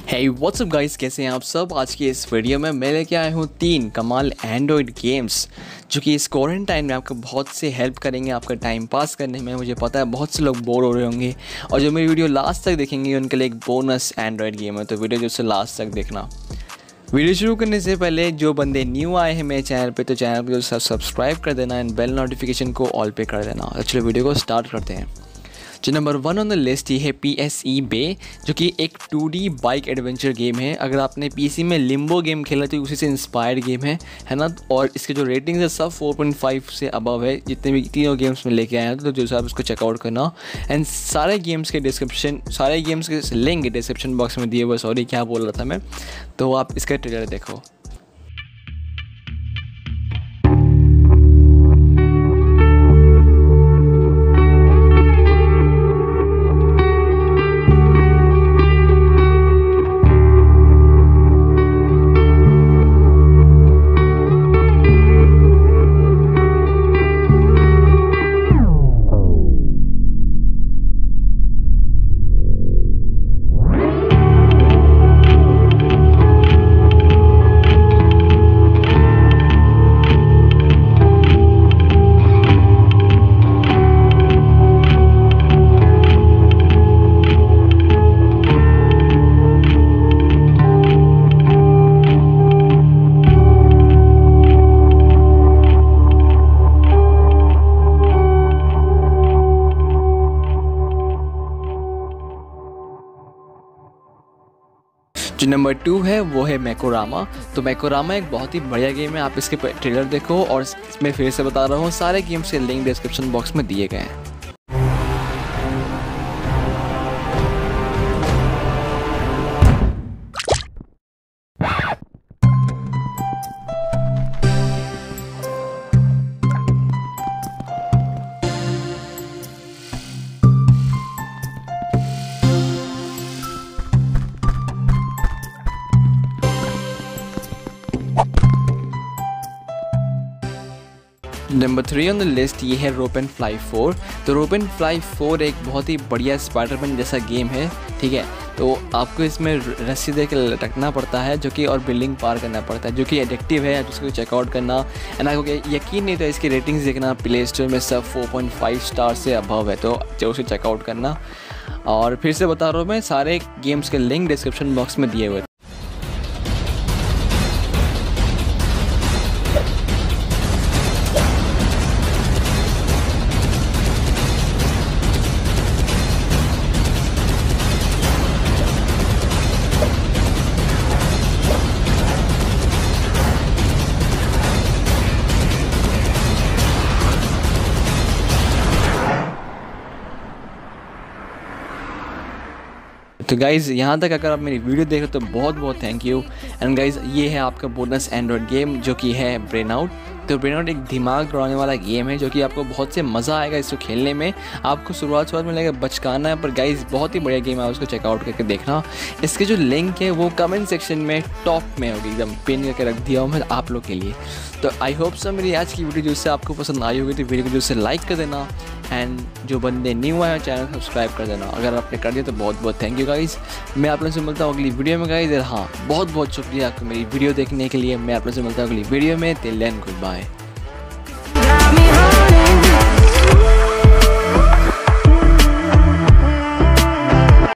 हे WhatsApp guys, कैसे हैं आप सब। आज की इस वीडियो में मैं लेके आया हूँ 3 कमाल एंड्रॉयड गेम्स जो कि इस क्वारंटाइन में आपको बहुत से हेल्प करेंगे आपका टाइम पास करने में। मुझे पता है बहुत से लोग बोर हो रहे होंगे और जो मेरी वीडियो लास्ट तक देखेंगे उनके लिए एक बोनस एंड्रॉयड गेम है, तो वीडियो जो से लास्ट तक देखना। वीडियो शुरू करने से पहले जो बंदे न्यू आए हैं मेरे चैनल पे, तो चैनल को सब्सक्राइब कर देना एंड बेल नोटिफिकेशन को ऑल पे कर देना। तो चलो वीडियो को स्टार्ट करते हैं। जो नंबर 1 ऑन द लिस्ट ये है PSE बे, जो कि एक 2D बाइक एडवेंचर गेम है। अगर आपने PC में लिम्बो गेम खेला तो उसी से इंस्पायर्ड गेम है ना। और इसके जो रेटिंग्स है सब 4.5 से अबव है, जितने भी तीनों गेम्स में लेके आए हैं। तो जो आप इसको चेकआउट करना एंड सारे गेम्स के लिंक डिस्क्रिप्शन बॉक्स में दिए हुए। सॉरी क्या बोल रहा था मैं, तो आप इसका ट्रेलर देखो। जो नंबर 2 है वो है मैकोरामा। तो मैकोरामा एक बहुत ही बढ़िया गेम है, आप इसके ट्रेलर देखो। और इसमें फिर से बता रहा हूँ सारे गेम्स के लिंक डिस्क्रिप्शन बॉक्स में दिए गए हैं। नंबर 3 ऑन द लिस्ट ये है रोप एंड फ्लाई 4। तो रोप एंड फ्लाई 4 एक बहुत ही बढ़िया स्पाइडरमैन जैसा गेम है, ठीक है। तो आपको इसमें रस्सी दे के लटकना पड़ता है जो कि, और बिल्डिंग पार करना पड़ता है जो कि एडिक्टिव है। जिसको चेकआउट करना एंड आपको यकीन नहीं तो इसकी रेटिंग्स देखना, प्ले स्टोर में सब 4.5 स्टार से अबव है, तो उसे चेकआउट करना। और फिर से बता रहा हूँ मैं, सारे गेम्स के लिंक डिस्क्रिप्शन बॉक्स में दिए हुए। तो गाइज़ यहाँ तक अगर आप मेरी वीडियो देख रहे हो तो बहुत बहुत थैंक यू। एंड गाइज़ ये है आपका बोनस एंड्रॉयड गेम जो कि है ब्रेनआउट। तो ब्रेनआउट एक दिमाग दौड़ाने वाला गेम है जो कि आपको बहुत से मज़ा आएगा इसको खेलने में। आपको शुरुआत में लगेगा बचकाना है, पर गाइज़ बहुत ही बढ़िया गेम है, उसको चेकआउट करके देखना। इसके जो लिंक है वो कमेंट सेक्शन में टॉप में होगी, एकदम पिन करके रख दिया हूँ मैं आप लोग के लिए। तो आई होप सो मेरी आज की वीडियो जिससे आपको पसंद आई होगी तो वीडियो को जिससे लाइक कर देना एंड जो बंदे न्यू आए चैनल सब्सक्राइब कर देना। अगर आपने कर दिया तो बहुत बहुत थैंक यू गाइज़। मैं आप लोगों से मिलता हूँ अगली वीडियो में गाइज़। हाँ, बहुत बहुत शुक्रिया आपको मेरी वीडियो देखने के लिए। मैं आप लोगों से मिलता हूँ अगली वीडियो में। Till then good bye.